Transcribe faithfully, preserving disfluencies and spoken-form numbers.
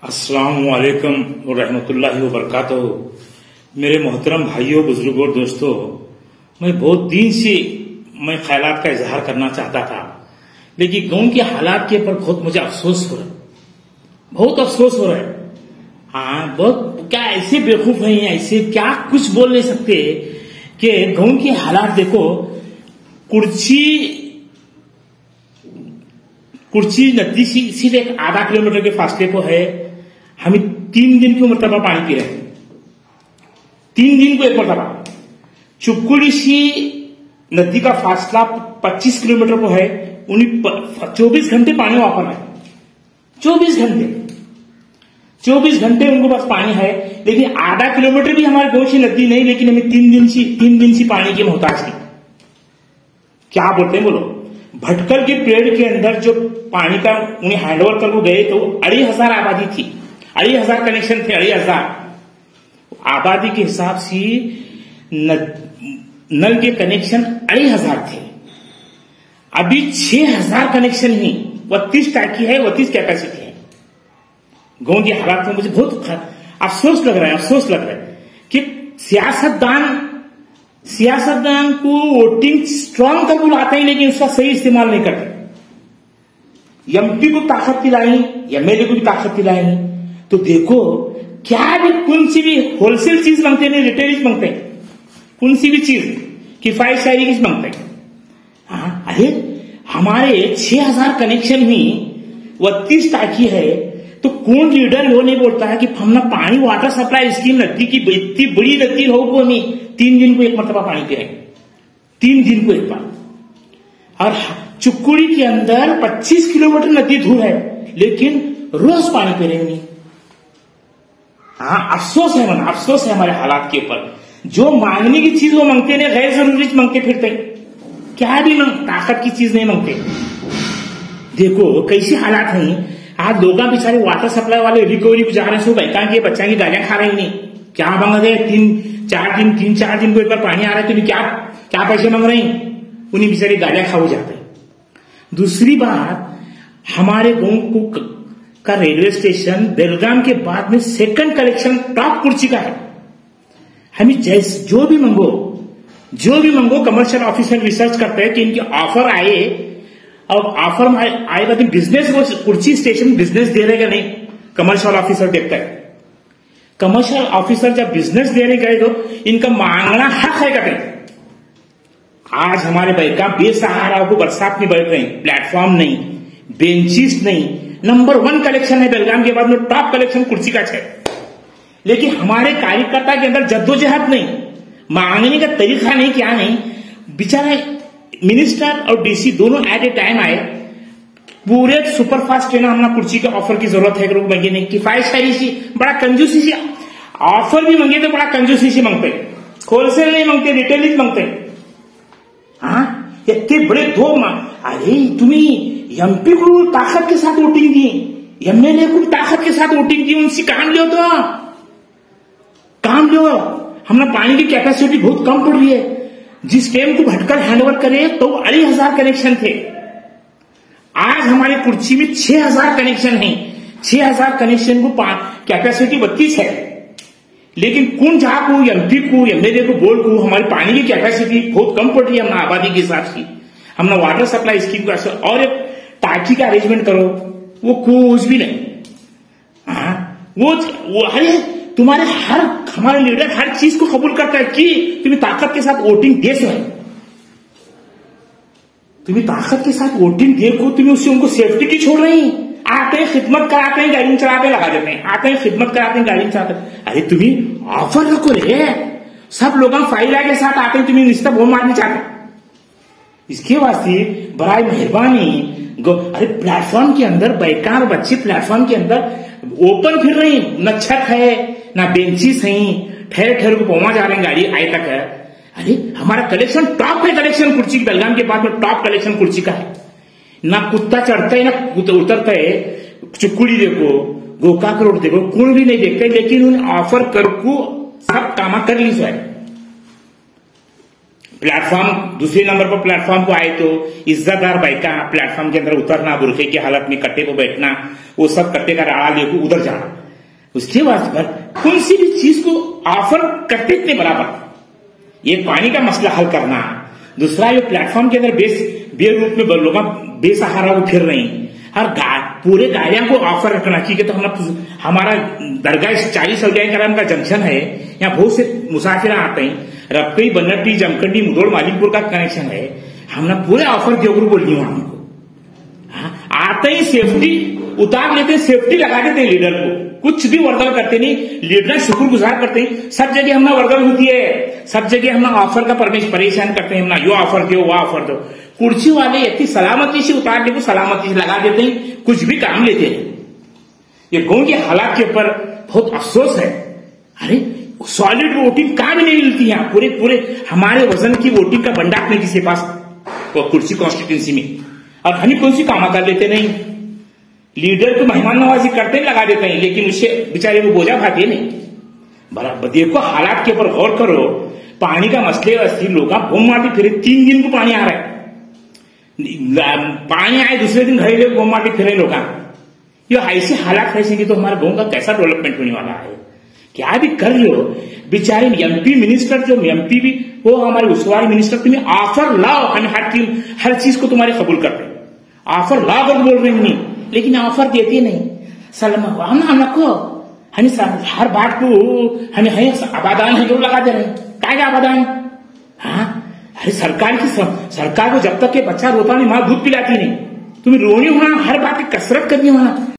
अस्सलाम वालेकुम व रहमतुल्लाहि व बरकातहू। मेरे मोहतरम भाइयों, बुजुर्गों, दोस्तों, मैं बहुत दिन से मैं ख्यालात का इजहार करना चाहता था, लेकिन गांव के हालात के ऊपर बहुत मुझे अफसोस हो रहा है, बहुत अफसोस हो रहा है। हाँ, बहुत क्या ऐसे बेवकूफ हैं, ऐसे क्या कुछ बोल नहीं सकते कि गांव के हालात देखो। कुर्ची कुर्ची नदी सिर्फ एक आधा किलोमीटर के फासले को है। हम तीन दिन की मरतबा पानी पी रहे हैं, तीन दिन को एक मरतबा। चुपकुड़ी सी नदी का फासला पच्चीस किलोमीटर को है, उन्हीं चौबीस घंटे पानी वहां पर है। चौबीस घंटे चौबीस घंटे उनको पास पानी है, लेकिन आधा किलोमीटर भी हमारे गांव से नदी नहीं, लेकिन हमें तीन दिन से तीन दिन से पानी की मोहताज है। क्या बोलते हैं बोलो। भटकल के पेड़ के अंदर जो पानी का उन्हें हैंडओवर कर वो गए तो अढ़ी हजार आबादी थी, अढ़ी हजार कनेक्शन थे, अढ़ी हजार आबादी के हिसाब से नल के कनेक्शन अढ़ी हजार थे। अभी छह हजार कनेक्शन ही, बत्तीस टाकी है, बत्तीस कैपेसिटी है। गांव के हालात में मुझे बहुत अफसोस लग रहा है, अफसोस लग रहा है कि सियासतदान सियासतदान को वोटिंग स्ट्रांग कर बुलाते हैं, लेकिन उसका सही इस्तेमाल नहीं करते। एमपी को ताकत दिलाई, एमएलए को भी ताकत दिलाई, तो देखो क्या भी कौन सी भी होलसेल चीज मांगते नहीं, रिटेल मांगते हैं, कौन सी भी चीज किफायत शायरी की मांगते हैं। हाँ, अरे हमारे छह हजार कनेक्शन ही बत्तीस टाकी है, तो कौन लीडर वो नहीं बोलता है कि हमने पानी वाटर सप्लाई स्कीम नदी की इतनी बड़ी नदी हो वो नहीं, तीन दिन को एक मरतबा पानी पी रहे, तीन दिन को एक बार। और चुपकुड़ी के अंदर पच्चीस किलोमीटर नदी दूर है, लेकिन रोज पानी पी रहे नहीं। हाँ, अफसोस है मन, अफसोस है हमारे हालात के ऊपर। जो मांगने की चीज वो मांगते नहीं, गैर जरूरी मांगते फिरते, क्या भी मांग, ताकत की चीज नहीं मांगते। देखो कैसी हालात नहीं। आज लोग बेचारे वाटर सप्लाई वाले रिकवरी को जा रहे हैं, बैठा के बच्चा की गालियां खा रहे नहीं, क्या मांग रहे हैं। तीन चार दिन तीन चार दिन को एक बार पानी आ रहा है, तो क्या क्या पैसे मांग रहे हैं, उन्हीं बेचारे गालियां खा हो जाते हैं। दूसरी बात, हमारे गांव को का रेलवे स्टेशन बेलगाम के बाद में सेकंड कलेक्शन टॉप कुर्सी का है। हमें जैसे जो भी मंगो जो भी मंगो कमर्शियल ऑफिसर रिसर्च करते हैं कि इनके ऑफर आए, और ऑफर में आएगा तो बिजनेस, वो कुर्सी स्टेशन बिजनेस दे रहेगा नहीं, कमर्शियल ऑफिसर देखता है। कमर्शियल ऑफिसर जब बिजनेस देने गए तो इनका मांगना हक है कहीं। आज हमारे बैका बेसहारा को बरसात में बैठ रहे हैं, प्लेटफॉर्म नहीं, बेंचेस नहीं, नंबर वन कलेक्शन है बेलगाम के बाद में, टॉप कलेक्शन कुर्सी का है, लेकिन हमारे कार्यकर्ता के अंदर जद्दोजहद नहीं, मांगने का तरीका नहीं, क्या नहीं। बेचारा मिनिस्टर और डीसी दोनों एट ए टाइम आए, पूरे सुपरफास्ट ट्रेन हमने कुर्सी के ऑफर की जरूरत है, लोग मंगे नहीं, किफायत शायरी सी, बड़ा कंजूसी से ऑफर भी मंगे तो बड़ा कंजूसी से मांगते, होलसेल नहीं मांगते, रिटेल नहीं मांगते। हाँ, इतने बड़े दो मांग। अरे तुम्हें एमपी को ताकत के साथ वोटिंग दी, एमएलए को ताकत के साथ वोटिंग दी, उनसे काम लो, तो काम लो। हमने पानी की कैपेसिटी बहुत कम पड़ रही है। जिस टाइम को भटकर हैंडओवर करे तो अढ़ी हजार कनेक्शन थे, आज हमारे कुर्सी में छह हजार कनेक्शन है। छह हजार कनेक्शन को कैपेसिटी बत्तीस है, लेकिन कौन जहां को एमपी को एमएलए को बोल को हमारी पानी की कैपेसिटी बहुत कम पड़ रही है। हमने आबादी के हिसाब से हमने वाटर सप्लाई स्कीम का और एक टाकी का अरेंजमेंट करो, वो कुछ भी नहीं। हाँ, वो वो अरे तुम्हारे हर हमारे लीडर हर चीज को कबूल करता है कि तुम्हें ताकत के साथ वोटिंग दे सो है, तुम्हें ताकत के साथ वोटिंग दे को तुम्हें उससे उनको सेफ्टी की छोड़ रही। आते हैं खिदमत कराते हैं, गाड़ी चलाते लगा देते हैं, आते हैं खिदमत कराते हैं, गाड़ी चलाते हैं। अरे तुम्हें ऑफर रखो रे, सब लोग फाइल के साथ आते हैं, तुम्हें रिश्ता वो मारने चाहते। इसके वास्ते बड़ा मेहरबानी, अरे प्लेटफॉर्म के अंदर बेकार बच्चे प्लेटफॉर्म के अंदर ओपन फिर रही, न छत है ना बेंचेस हैं, ठहर ठहर को पहुंचा जा रहे हैं, गाड़ी आए तक है। अरे हमारा कलेक्शन टॉप है, कलेक्शन कुर्सी की बेलगाम के बाद में टॉप कलेक्शन कुर्सी का है। ना कुत्ता चढ़ता है ना उतरता है। चुपकुड़ी देखो, गोकाक रोड देखो, कोई भी नहीं देखते, लेकिन उन ऑफर कर को सब काम कर ली है। प्लेटफॉर्म दूसरे नंबर पर प्लेटफॉर्म को आए तो इज्जतदार बाइका प्लेटफॉर्म के अंदर उतरना, बुरखे की हालत में कट्टे को बैठना, वो सब कट्टे का राड़ा लेकर उधर जाना। उसके बाद पर कौन सी भी चीज को ऑफर करते इतने बराबर, ये पानी का मसला हल करना, दूसरा ये प्लेटफॉर्म के अंदर बेस बेरूप में लोग बेसहारा वो फिर रही, और गा, पूरे गाड़ियां को ऑफर रखना चाहिए। तो हमारा हमारा दरगाह चालीस सौजाई कराम का जंक्शन है, यहाँ बहुत से मुसाफिर आते हैं, रबकई बनट्टी जमखंडी मुदोड़ मालिकपुर का कनेक्शन है, हमने पूरे ऑफर दिया बोल दी हमको। आते ही सेफ्टी उतार लेते, सेफ्टी लगा देते हैं लीडर को, कुछ भी वर्दल करते नहीं, लीडर शुक्रगुजार करते हैं। सब जगह हमने वर्दल होती है, सब जगह हमने ऑफर का परमेश परेशान करते हैं, हमने यो ऑफर दो वो ऑफर दो। कुर्सी वाले इतनी सलामती से उतार दे, सलामती से लगा देते हैं, कुछ भी काम लेते हैं। ये गांव के हालात के ऊपर बहुत अफसोस है। अरे सॉलिड वोटिंग कहां भी नहीं मिलती है, पूरे पूरे हमारे वजन की वोटिंग का भंडार नहीं किसी पास वो कुर्सी कॉन्स्टिट्यूंसी में, और हनी कौन सी काम कर लेते नहीं। लीडर को मेहमान नवाजी करते लगा देते हैं, लेकिन उससे बेचारे को बोझा भाती नहीं। बराबर देखो हालात के ऊपर गौर करो, पानी का मसले अस्थिर लोग बोम मारते फिरे, तीन दिन को पानी आ रहा है, पानी आए दूसरे दिन घरे लोग बोम मारते फिरे लोग। ये ऐसे हालात रहेंगे तो हमारे गांव का कैसा डेवलपमेंट होने वाला है। क्या भी कर लो बेचारे एमपी मिनिस्टर, जो एमपी भी वो हमारे उसवारी मिनिस्टर, तुम्हें ऑफर लाओ, हमें हर चीज हर चीज को तुम्हारे कबूल करते, ऑफर लाओ कर बोल रहे हैं, लेकिन ऑफर देते नहीं। सलमा हम को हमें हर बात को हमें आबादान है जो लगा दे रहे, क्या आबादान। हाँ अरे सरकार की सरकार को जब तक के बच्चा रोता नहीं, माँ दूध पिलाती नहीं, तुम्हें रोनी होना, हर बात की कसरत करनी होना।